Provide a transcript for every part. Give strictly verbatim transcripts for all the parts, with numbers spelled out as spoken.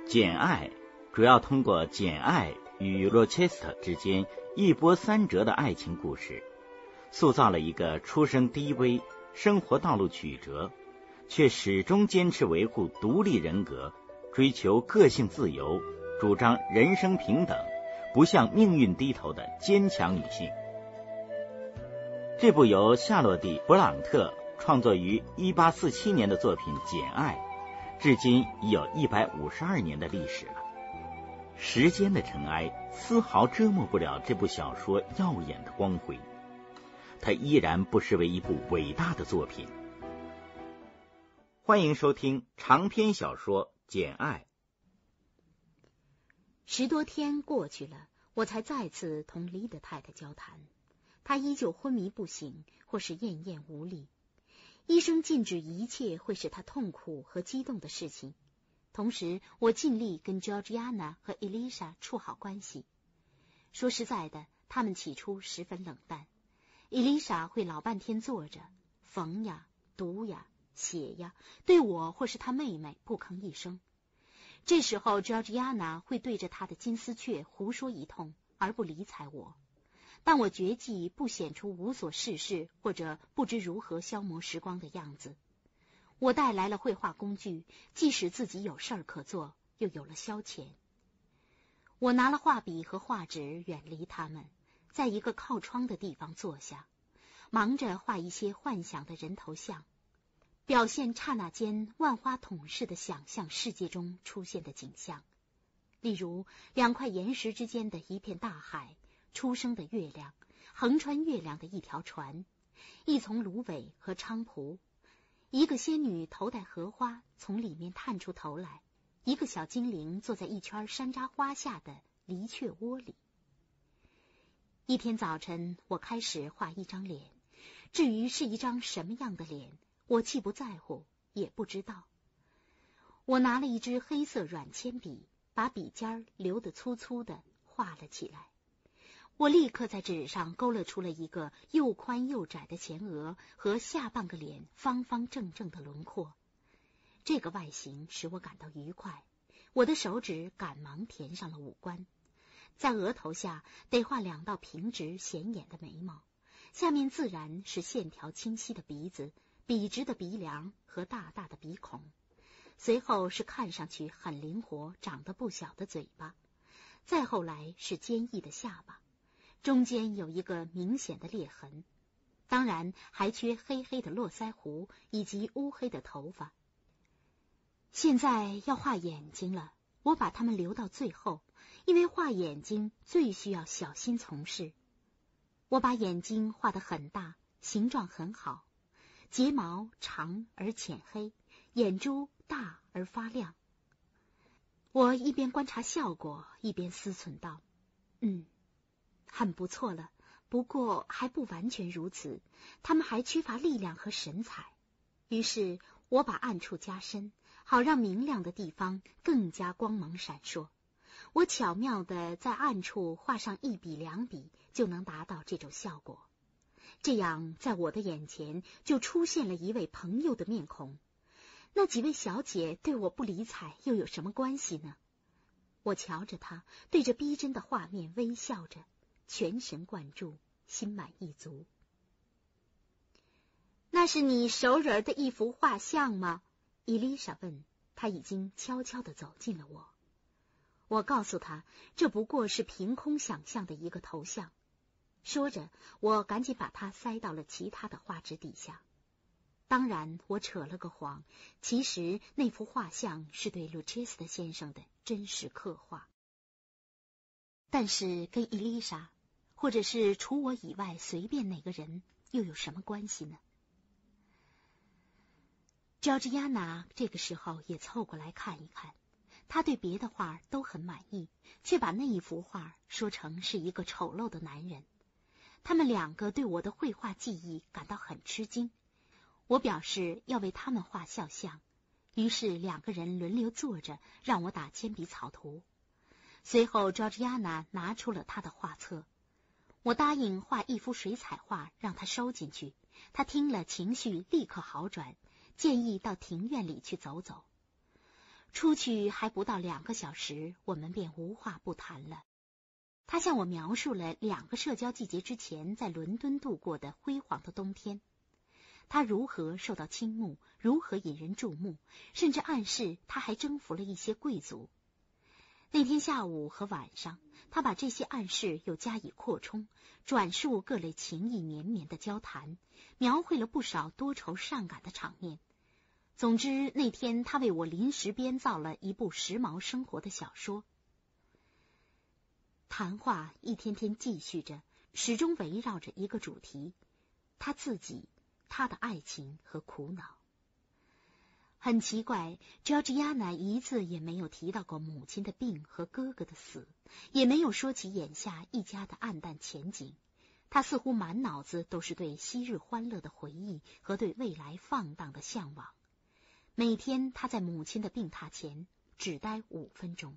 简爱主要通过简爱与罗切斯特之间一波三折的爱情故事，塑造了一个出身低微、生活道路曲折，却始终坚持维护独立人格、追求个性自由、主张人生平等、不向命运低头的坚强女性。这部由夏洛蒂·勃朗特创作于一八四七年的作品《简爱》，至今已有一百五十二年的历史了。时间的尘埃丝毫遮没不了这部小说耀眼的光辉，它依然不失为一部伟大的作品。欢迎收听长篇小说《简爱》。 十多天过去了，我才再次同李德太太交谈。她依旧昏迷不醒，或是奄奄无力。医生禁止一切会使她痛苦和激动的事情。同时，我尽力跟 Georgiana 和 Elisa 处好关系。说实在的，他们起初十分冷淡。Elisa 会老半天坐着，缝呀、读呀、写呀，对我或是她妹妹不吭一声。这时候 Georgiana 会对着她的金丝雀胡说一通，而不理睬我。但我绝技不显出无所事事或者不知如何消磨时光的样子。我带来了绘画工具，即使自己有事儿可做，又有了消遣。我拿了画笔和画纸，远离他们，在一个靠窗的地方坐下，忙着画一些幻想的人头像，表现刹那间万花筒似的想象世界中出现的景象，例如两块岩石之间的一片大海，初升的月亮，横穿月亮的一条船，一丛芦苇和菖蒲，一个仙女头戴荷花从里面探出头来，一个小精灵坐在一圈山楂花下的梨雀窝里。一天早晨，我开始画一张脸，至于是一张什么样的脸，我既不在乎，也不知道。我拿了一支黑色软铅笔，把笔尖留得粗粗的，画了起来。我立刻在纸上勾勒出了一个又宽又窄的前额和下半个脸方方正正的轮廓。这个外形使我感到愉快，我的手指赶忙填上了五官。在额头下得画两道平直显眼的眉毛，下面自然是线条清晰的鼻子、笔直的鼻梁和大大的鼻孔，随后是看上去很灵活、长得不小的嘴巴，再后来是坚毅的下巴，中间有一个明显的裂痕，当然还缺黑黑的络腮胡以及乌黑的头发。现在要画眼睛了，我把它们留到最后，因为画眼睛最需要小心从事。我把眼睛画得很大，形状很好，睫毛长而浅黑，眼珠大而发亮。我一边观察效果，一边思忖道：嗯，很不错了，不过还不完全如此，他们还缺乏力量和神采。于是我把暗处加深，好让明亮的地方更加光芒闪烁。我巧妙地在暗处画上一笔两笔，就能达到这种效果。这样在我的眼前就出现了一位朋友的面孔。那几位小姐对我不理睬又有什么关系呢？我瞧着她，对着逼真的画面微笑着，全神贯注，心满意足。那是你手惹的一幅画像吗？伊丽莎问。她已经悄悄地走近了我。我告诉她，这不过是凭空想象的一个头像。说着，我赶紧把它塞到了其他的画纸底下。当然，我扯了个谎，其实那幅画像是对路切斯特先生的真实刻画。但是跟伊丽莎，或者是除我以外随便哪个人，又有什么关系呢？Georgiana 这个时候也凑过来看一看，她对别的画都很满意，却把那一幅画说成是一个丑陋的男人。他们两个对我的绘画技艺感到很吃惊。我表示要为他们画肖像，于是两个人轮流坐着，让我打铅笔草图。随后 Georgiana 拿出了她的画册，我答应画一幅水彩画让她收进去。她听了情绪立刻好转，建议到庭院里去走走。 出去还不到两个小时，我们便无话不谈了。他向我描述了两个社交季节之前在伦敦度过的辉煌的冬天，他如何受到倾慕，如何引人注目，甚至暗示他还征服了一些贵族。那天下午和晚上，他把这些暗示又加以扩充，转述各类情意绵绵的交谈，描绘了不少多愁善感的场面。总之，那天他为我临时编造了一部时髦生活的小说。谈话一天天继续着，始终围绕着一个主题：他自己、他的爱情和苦恼。很奇怪，乔治亚娜一次也没有提到过母亲的病和哥哥的死，也没有说起眼下一家的暗淡前景。他似乎满脑子都是对昔日欢乐的回忆和对未来放荡的向往。每天他在母亲的病榻前只待五分钟。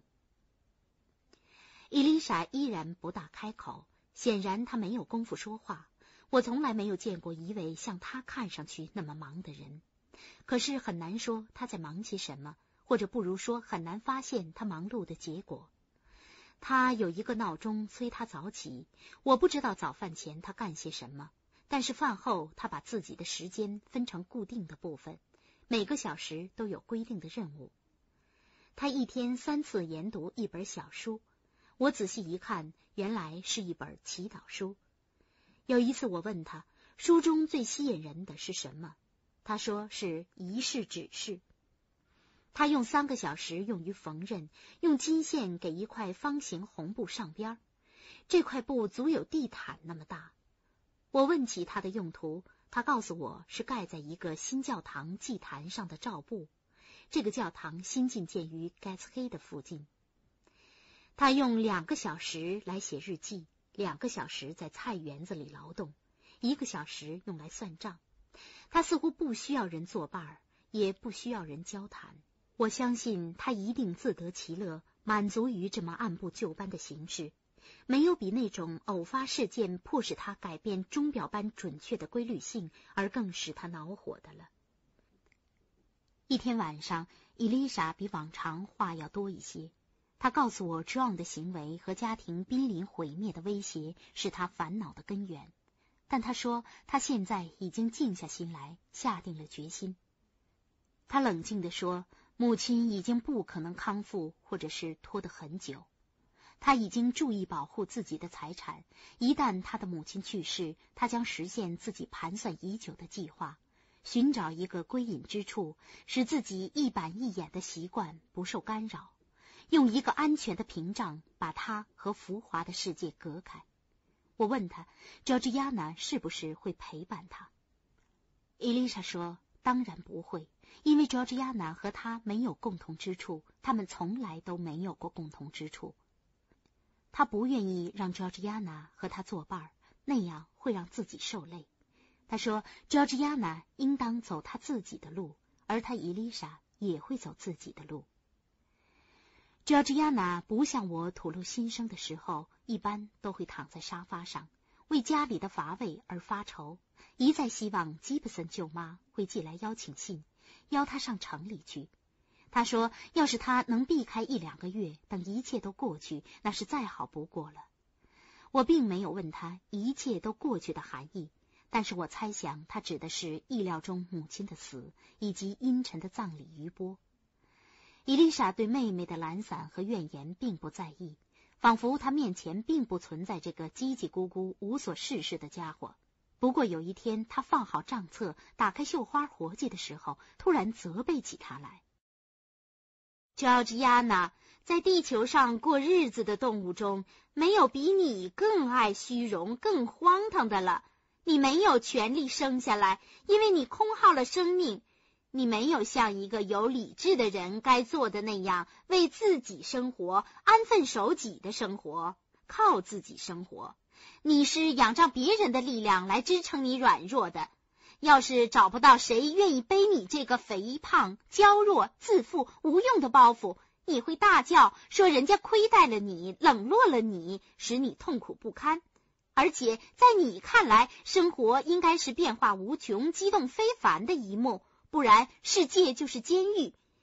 伊丽莎依然不大开口，显然她没有功夫说话。我从来没有见过一位像她看上去那么忙的人，可是很难说她在忙些什么，或者不如说很难发现她忙碌的结果。她有一个闹钟催她早起，我不知道早饭前她干些什么，但是饭后她把自己的时间分成固定的部分，每个小时都有规定的任务。她一天三次研读一本小书，我仔细一看，原来是一本祈祷书。有一次我问他，书中最吸引人的是什么？他说是仪式指示。他用三个小时用于缝纫，用金线给一块方形红布上边，这块布足有地毯那么大。我问起它的用途，他告诉我是盖在一个新教堂祭坛上的罩布。这个教堂新近建于盖茨黑的附近。他用两个小时来写日记，两个小时在菜园子里劳动，一个小时用来算账。他似乎不需要人作伴，也不需要人交谈。我相信他一定自得其乐，满足于这么按部就班的形式。没有比那种偶发事件迫使他改变钟表般准确的规律性而更使他恼火的了。一天晚上，伊丽莎比往常话要多一些。他告诉我 John 的行为和家庭濒临毁灭的威胁是他烦恼的根源，但他说他现在已经静下心来，下定了决心。他冷静地说，母亲已经不可能康复，或者是拖得很久。他已经注意保护自己的财产，一旦他的母亲去世，他将实现自己盘算已久的计划，寻找一个归隐之处，使自己一板一眼的习惯不受干扰，用一个安全的屏障把他和浮华的世界隔开。我问他，乔治亚娜是不是会陪伴他？伊丽莎说，当然不会，因为乔治亚娜和他没有共同之处，他们从来都没有过共同之处。他不愿意让乔治亚娜和他作伴，那样会让自己受累。他说，乔治亚娜应当走他自己的路，而他伊丽莎也会走自己的路。乔治亚娜不向我吐露心声的时候，一般都会躺在沙发上，为家里的乏味而发愁，一再希望吉布森舅妈会寄来邀请信，邀她上城里去。他说，要是他能避开一两个月，等一切都过去，那是再好不过了。我并没有问他一切都过去的含义，但是我猜想他指的是意料中母亲的死，以及阴沉的葬礼余波。伊丽莎对妹妹的懒散和怨言并不在意，仿佛她面前并不存在这个叽叽咕咕无所事事的家伙。不过有一天，她放好账册，打开绣花活计的时候，突然责备起他来。乔治亚娜，在地球上过日子的动物中，没有比你更爱虚荣、更荒唐的了。你没有权利生下来，因为你空耗了生命。你没有像一个有理智的人该做的那样，为自己生活，安分守己的生活，靠自己生活。你是仰仗别人的力量来支撑你软弱的。要是找不到谁愿意背你这个肥胖、娇弱、自负、无用的包袱，你会大叫说人家亏待了你，冷落了你，使你痛苦不堪。而且在你看来，生活应该是变化无穷、激动非凡的一幕，不然世界就是监狱。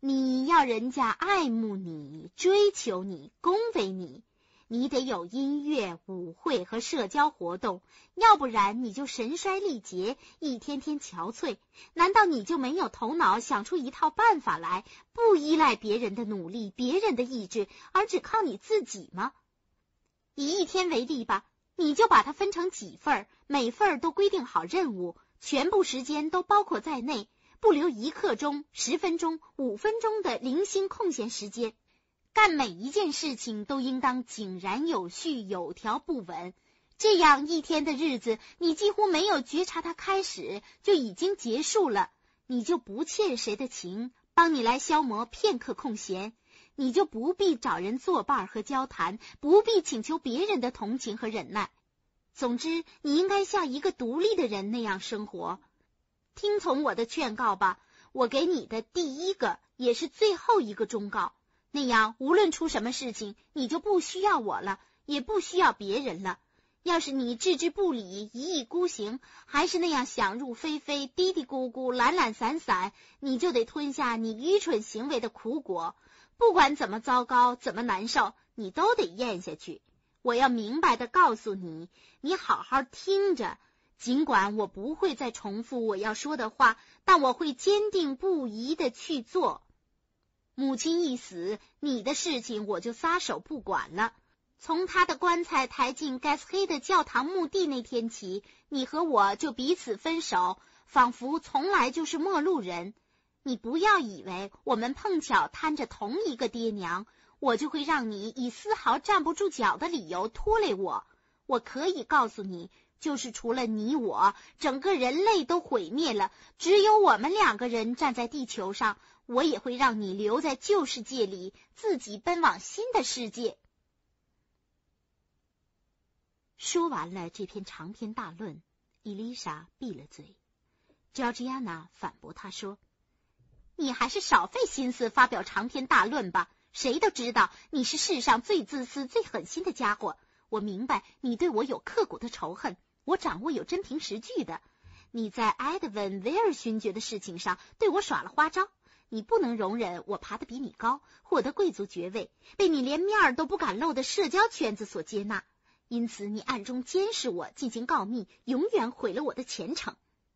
你要人家爱慕你，追求你，恭维你，你得有音乐、舞会和社交活动，要不然你就神衰力竭，一天天憔悴。难道你就没有头脑想出一套办法来，不依赖别人的努力、别人的意志，而只靠你自己吗？以一天为例吧，你就把它分成几份，每份都规定好任务，全部时间都包括在内，不留一刻钟、十分钟、五分钟的零星空闲时间。干每一件事情都应当井然有序、有条不紊，这样一天的日子，你几乎没有觉察它开始就已经结束了，你就不欠谁的情，帮你来消磨片刻空闲，你就不必找人作伴和交谈，不必请求别人的同情和忍耐。总之，你应该像一个独立的人那样生活。听从我的劝告吧，我给你的第一个也是最后一个忠告。那样无论出什么事情，你就不需要我了，也不需要别人了。要是你置之不理，一意孤行，还是那样想入非非、嘀嘀咕咕、懒懒散散，你就得吞下你愚蠢行为的苦果。不管怎么糟糕，怎么难受，你都得咽下去。我要明白地告诉你，你好好听着，尽管我不会再重复我要说的话，但我会坚定不移地去做。母亲一死，你的事情我就撒手不管了。从他的棺材抬进盖斯黑的教堂墓地那天起，你和我就彼此分手，仿佛从来就是陌路人。你不要以为我们碰巧摊着同一个爹娘，我就会让你以丝毫站不住脚的理由拖累我。我可以告诉你，就是除了你我，整个人类都毁灭了，只有我们两个人站在地球上，我也会让你留在旧世界里，自己奔往新的世界。说完了这篇长篇大论，伊丽莎闭了嘴。乔治亚娜反驳他说，你还是少费心思发表长篇大论吧，谁都知道你是世上最自私、最狠心的家伙。我明白你对我有刻骨的仇恨，我掌握有真凭实据的。你在埃德温·威尔勋爵的事情上对我耍了花招，你不能容忍我爬得比你高，获得贵族爵位，被你连面儿都不敢露的社交圈子所接纳，因此你暗中监视我，进行告密，永远毁了我的前程。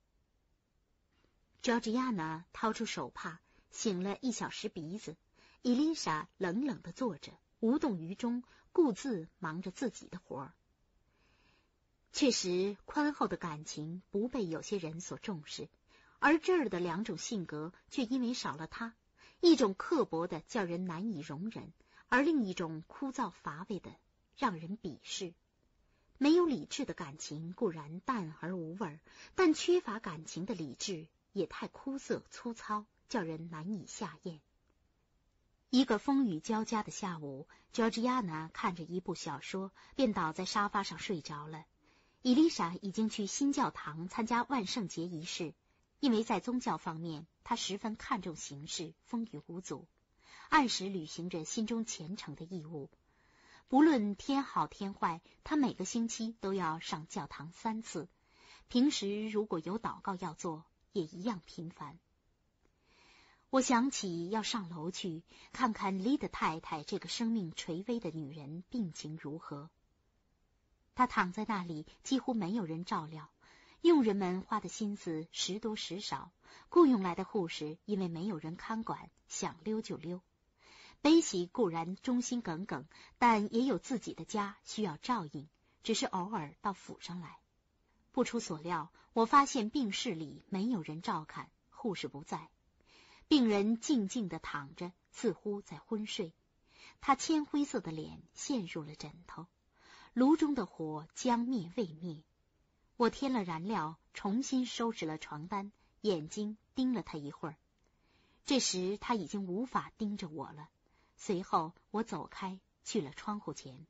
乔治亚娜掏出手帕，擤了一小时鼻子。伊丽莎冷冷地坐着，无动于衷，顾自忙着自己的活儿。确实，宽厚的感情不被有些人所重视，而这儿的两种性格却因为少了它，一种刻薄的叫人难以容忍，而另一种枯燥乏味的让人鄙视。没有理智的感情固然淡而无味，但缺乏感情的理智也太枯涩粗糙，叫人难以下咽。一个风雨交加的下午，乔治亚娜看着一部小说，便倒在沙发上睡着了。伊丽莎已经去新教堂参加万圣节仪式，因为在宗教方面，她十分看重形式，风雨无阻，按时履行着心中虔诚的义务。不论天好天坏，她每个星期都要上教堂三次，平时如果有祷告要做，也一样频繁。我想起要上楼去看看丽的太太这个生命垂危的女人病情如何。她躺在那里，几乎没有人照料，佣人们花的心思时多时少，雇佣来的护士因为没有人看管，想溜就溜。悲喜固然忠心耿耿，但也有自己的家需要照应，只是偶尔到府上来。不出所料，我发现病室里没有人照看，护士不在。病人静静地躺着，似乎在昏睡。他铅灰色的脸陷入了枕头，炉中的火将灭未灭。我添了燃料，重新收拾了床单，眼睛盯了他一会儿。这时他已经无法盯着我了。随后我走开，去了窗户前。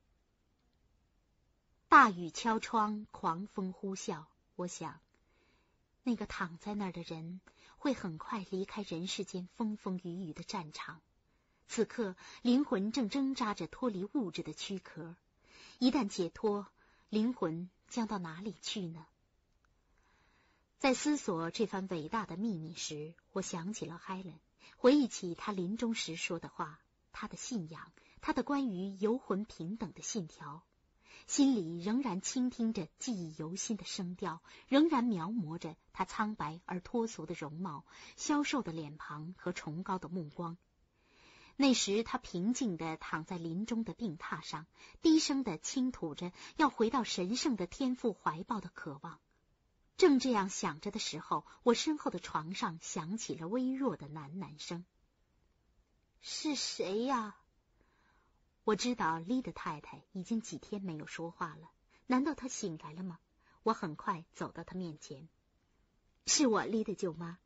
大雨敲窗，狂风呼啸，我想，那个躺在那儿的人会很快离开人世间风风雨雨的战场。此刻灵魂正挣扎着脱离物质的躯壳，一旦解脱，灵魂将到哪里去呢？在思索这番伟大的秘密时，我想起了海伦， 回忆起他临终时说的话，他的信仰，他的关于游魂平等的信条，心里仍然倾听着记忆犹新的声调，仍然描摹着他苍白而脱俗的容貌、消瘦的脸庞和崇高的目光。那时他平静地躺在临终的病榻上，低声地倾吐着要回到神圣的天父怀抱的渴望。正这样想着的时候，我身后的床上响起了微弱的喃喃声：“是谁呀？”我知道丽的太太已经几天没有说话了，难道她醒来了吗？我很快走到她面前：“是我丽的舅妈。”“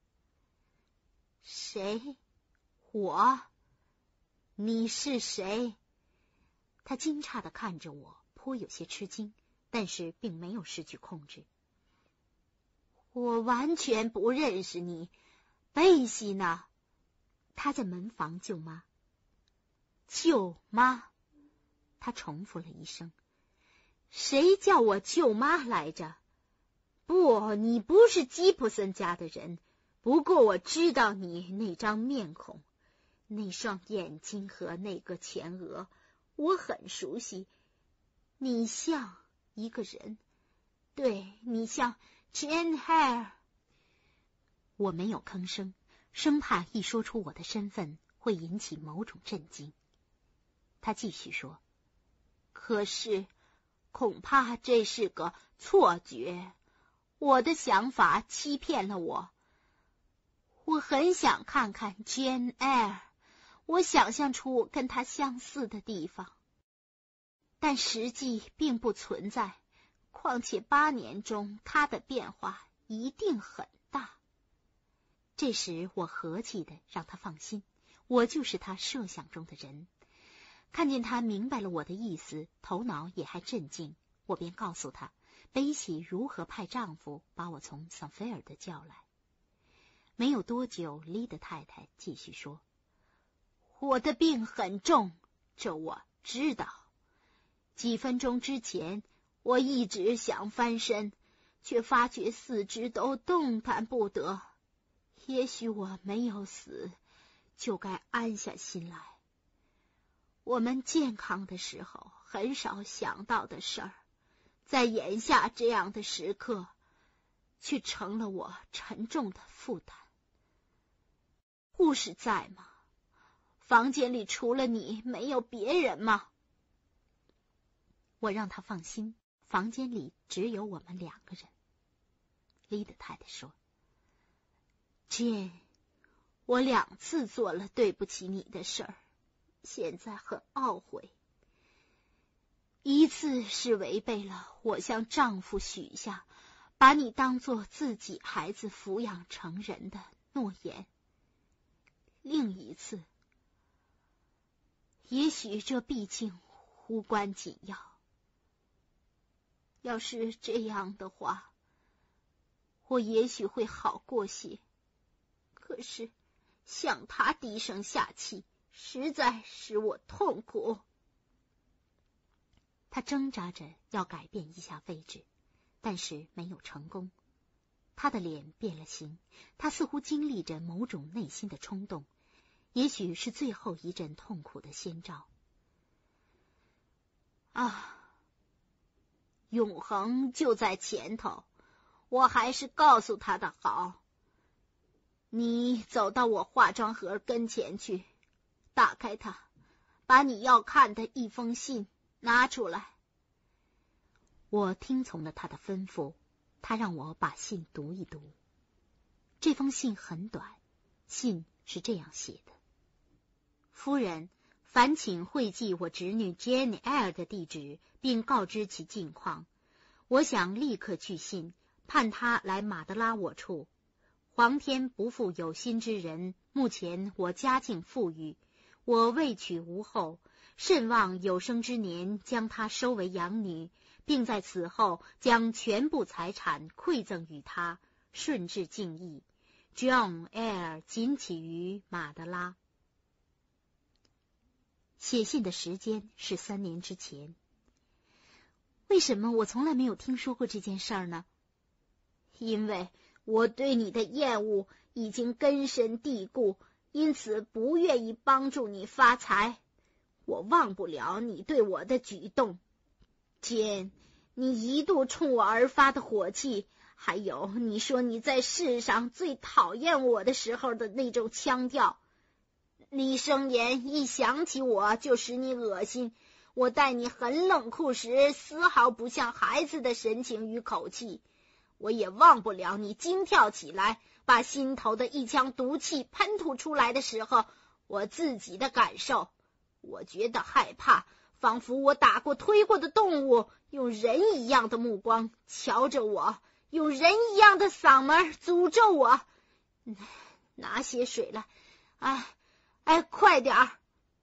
谁？我？你是谁？”她惊诧地看着我，颇有些吃惊，但是并没有失去控制。“我完全不认识你，贝西呢？”她在门房，舅妈。舅妈，她重复了一声。谁叫我舅妈来着？不，你不是吉普森家的人，不过我知道你那张面孔，那双眼睛和那个前额，我很熟悉。你像一个人，对，你像 Jane Eyre。 我没有吭声，生怕一说出我的身份会引起某种震惊。他继续说：“可是恐怕这是个错觉，我的想法欺骗了我。我很想看看 Jane Eyre， 我想象出跟她相似的地方，但实际并不存在。况且八年中她的变化一定很大。”这时我和气的让他放心，我就是他设想中的人。看见他明白了我的意思，头脑也还镇静，我便告诉他贝西如何派丈夫把我从桑菲尔德叫来。没有多久，丽的太太继续说：“我的病很重，这我知道。几分钟之前，我一直想翻身，却发觉四肢都动弹不得。也许我没有死，就该安下心来。我们健康的时候很少想到的事儿，在眼下这样的时刻，却成了我沉重的负担。护士在吗？房间里除了你没有别人吗？”我让他放心，房间里只有我们两个人。丽的太太说：“Jane，我两次做了对不起你的事儿，现在很懊悔。一次是违背了我向丈夫许下把你当作自己孩子抚养成人的诺言，另一次，也许这毕竟无关紧要。要是这样的话，我也许会好过些。可是向他低声下气，实在使我痛苦。”他挣扎着要改变一下位置，但是没有成功。他的脸变了形，他似乎经历着某种内心的冲动，也许是最后一阵痛苦的先兆。啊，永恒就在前头，我还是告诉他的好。你走到我化妆盒跟前去，打开它，把你要看的一封信拿出来。我听从了他的吩咐，他让我把信读一读。这封信很短，信是这样写的：“夫人，烦请汇记我侄女 Jane Eyre 的地址，并告知其近况。我想立刻去信，盼她来马德拉我处。皇天不负有心之人，目前我家境富裕，我未娶无后，甚望有生之年将她收为养女，并在此后将全部财产馈赠与她，顺治敬意。John Eyre 仅起于马德拉。”写信的时间是三年之前。为什么我从来没有听说过这件事儿呢？因为我对你的厌恶已经根深蒂固， 因此不愿意帮助你发财。我忘不了你对我的举动，简，你一度冲我而发的火气，还有你说你在世上最讨厌我的时候的那种腔调。李生言一想起我就使你恶心，我待你很冷酷时丝毫不像孩子的神情与口气。我也忘不了你惊跳起来，把心头的一腔毒气喷吐出来的时候，我自己的感受。我觉得害怕，仿佛我打过推过的动物用人一样的目光瞧着我，用人一样的嗓门诅咒我。拿些水来，哎哎，快点儿！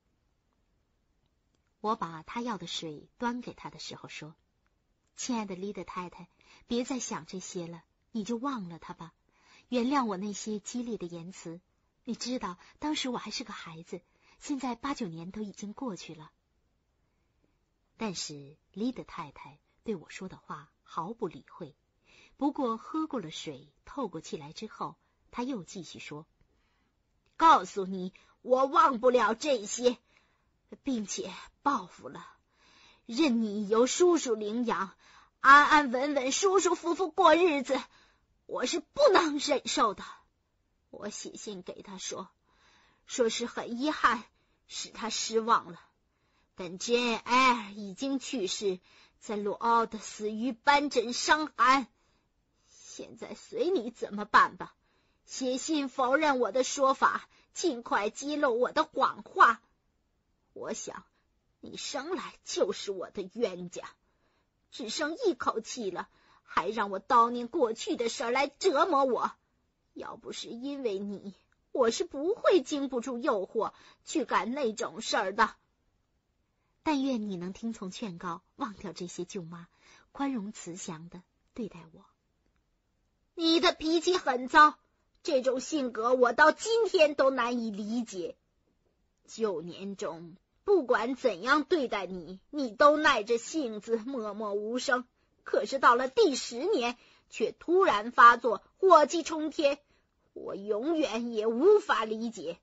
我把他要的水端给他的时候说：“亲爱的丽德太太，别再想这些了，你就忘了他吧。原谅我那些激烈的言辞。你知道，当时我还是个孩子，现在八九年都已经过去了。”但是丽德太太对我说的话毫不理会。不过喝过了水，透过气来之后，他又继续说：“ 告诉你，我忘不了这些，并且报复了，任你由叔叔领养，安安稳稳、舒舒服服过日子，我是不能忍受的。”我写信给他说，说是很遗憾，使他失望了。但 Jane Eyre 已经去世，在鲁奥的死于斑疹伤寒。现在随你怎么办吧，写信否认我的说法，尽快揭露我的谎话。我想你生来就是我的冤家，只剩一口气了，还让我叨念过去的事来折磨我。要不是因为你，我是不会经不住诱惑去干那种事儿的。 但愿你能听从劝告，忘掉这些舅妈，宽容慈祥的对待我。 你的脾气很糟，这种性格我到今天都难以理解。九年中不管怎样对待你，你都耐着性子默默无声，可是到了第十年却突然发作，火气冲天，我永远也无法理解。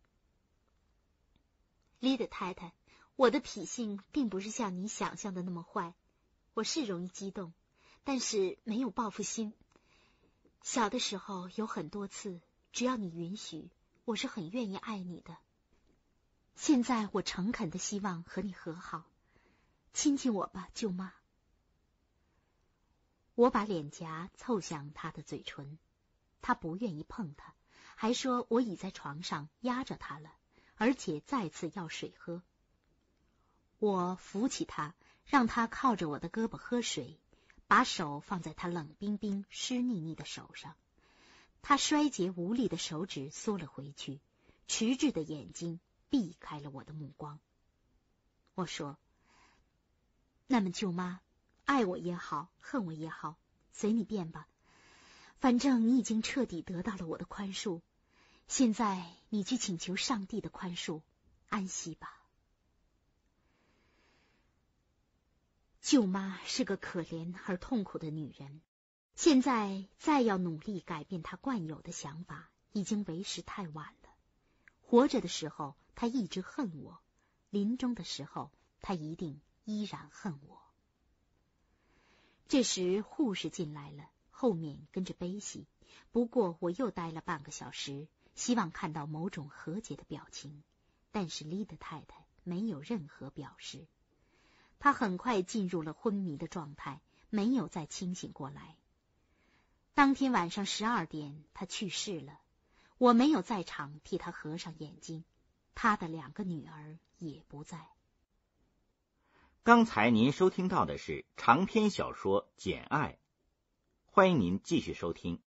丽德太太，我的脾性并不是像你想象的那么坏，我是容易激动，但是没有报复心。小的时候有很多次，只要你允许，我是很愿意爱你的。现在我诚恳的希望和你和好，亲亲我吧，舅妈。我把脸颊凑向他的嘴唇，他不愿意碰他，还说我倚在床上压着他了，而且再次要水喝。我扶起他，让他靠着我的胳膊喝水，把手放在他冷冰冰湿腻腻的手上。他衰竭无力的手指缩了回去，迟滞的眼睛避开了我的目光。我说：“那么舅妈，爱我也好，恨我也好，随你便吧。反正你已经彻底得到了我的宽恕，现在你去请求上帝的宽恕，安息吧。”舅妈是个可怜而痛苦的女人，现在再要努力改变她惯有的想法，已经为时太晚了。活着的时候，她一直恨我；临终的时候，她一定依然恨我。这时护士进来了，后面跟着悲喜。不过我又待了半个小时，希望看到某种和解的表情，但是丽德太太没有任何表示。她很快进入了昏迷的状态，没有再清醒过来。当天晚上十二点，她去世了。我没有在场替她合上眼睛，她的两个女儿也不在。 刚才您收听到的是长篇小说《简爱》，欢迎您继续收听。